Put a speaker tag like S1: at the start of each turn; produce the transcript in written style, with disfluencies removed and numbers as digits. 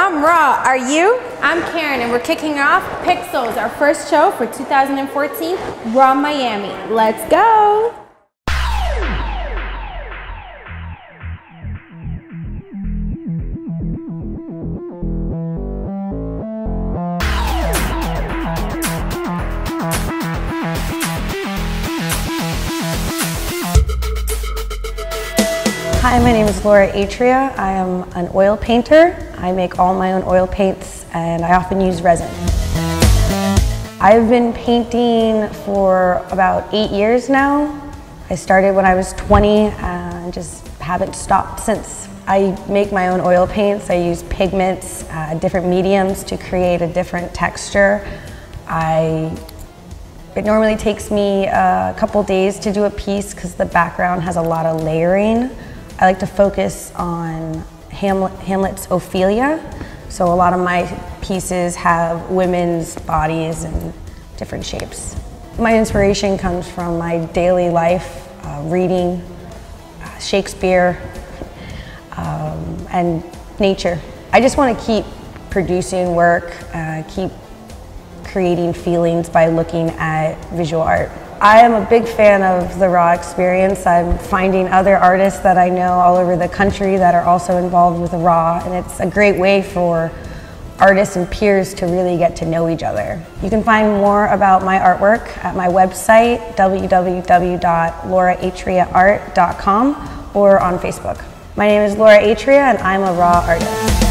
S1: I'm Raw. Are you?
S2: I'm Karen, and we're kicking off Pixels, our first show for 2014, Raw Miami. Let's go!
S3: Hi, my name is Laura Atria. I am an oil painter. I make all my own oil paints and I often use resin. I've been painting for about 8 years now. I started when I was 20 and just haven't stopped since. I make my own oil paints. I use pigments, different mediums to create a different texture. It normally takes me a couple days to do a piece because the background has a lot of layering. I like to focus on Hamlet's Ophelia, so a lot of my pieces have women's bodies and different shapes. My inspiration comes from my daily life, reading Shakespeare and nature. I just want to keep producing work, keep creating feelings by looking at visual art. I am a big fan of the raw experience. I'm finding other artists that I know all over the country that are also involved with the raw, and it's a great way for artists and peers to really get to know each other. You can find more about my artwork at my website, www.lauraatriaart.com, or on Facebook. My name is Laura Atria and I'm a raw artist.